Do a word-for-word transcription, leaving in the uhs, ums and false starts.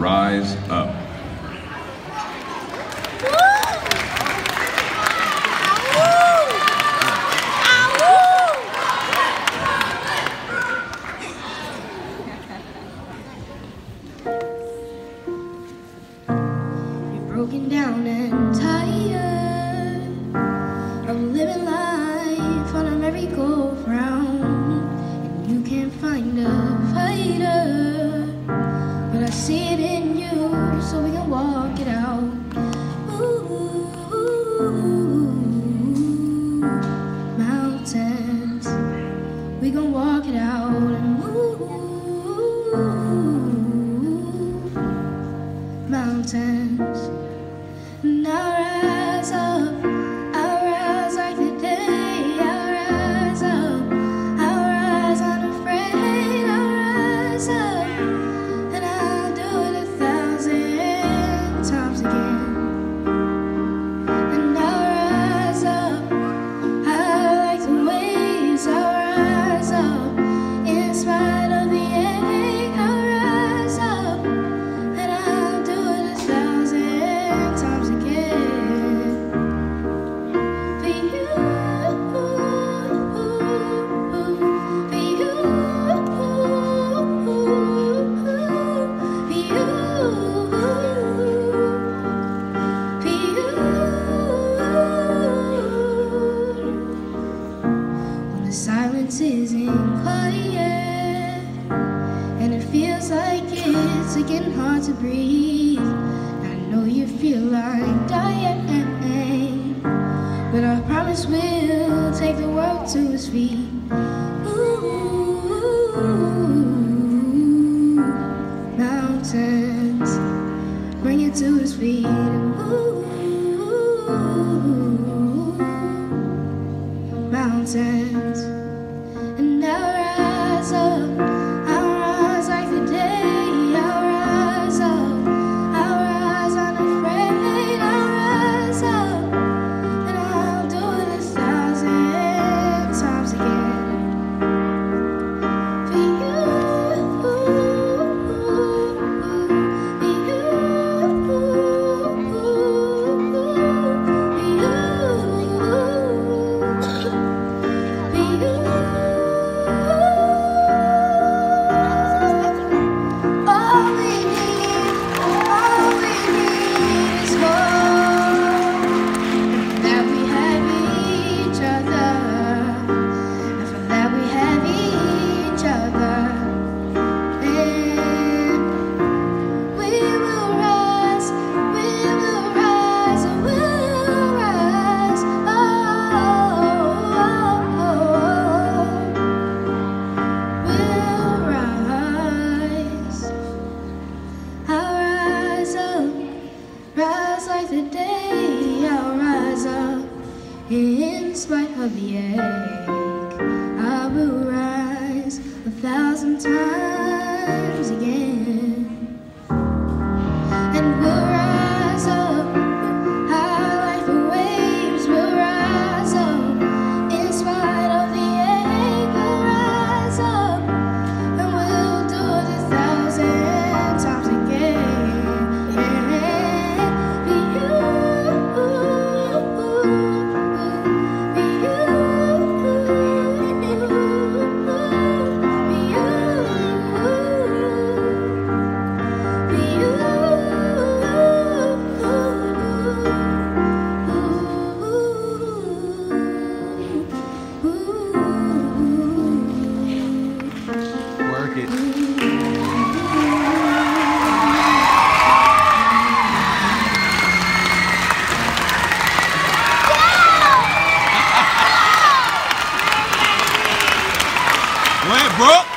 Rise Up. Broken down and tired of living life on a merry-go-round, and you can't find a fighter, but I see it in you, so we can walk it out. Ooh, mountains, we gon' walk it out and move. Mountains. And I'll rise up, I'll rise like the day, I'll rise up, I'll rise unafraid, I'll rise up, and I'll do it a thousand times again. And I'll rise up, I like the waves, I'll rise up, in spite of the ache, I'll rise up, and I'll do it a thousand times again. Silence isn't quiet, and it feels like it's getting hard to breathe. I know you feel like dying, but I promise we'll take the world to its feet. Ooh, mountains, bring it to its feet. Ooh, mountains. And I'll rise up, I'll rise like the day, I'll rise up, I'll rise unafraid, I'll rise up, and I'll do it a thousand times again. For you, for you, rise like the day, I'll rise up, in spite of the ache, I will rise a thousand times again, and we'll rise up, high like the waves, we'll rise up, in spite of the ache, we'll rise up, and we'll do it a thousand times again. Work it. Go ahead, Brooke.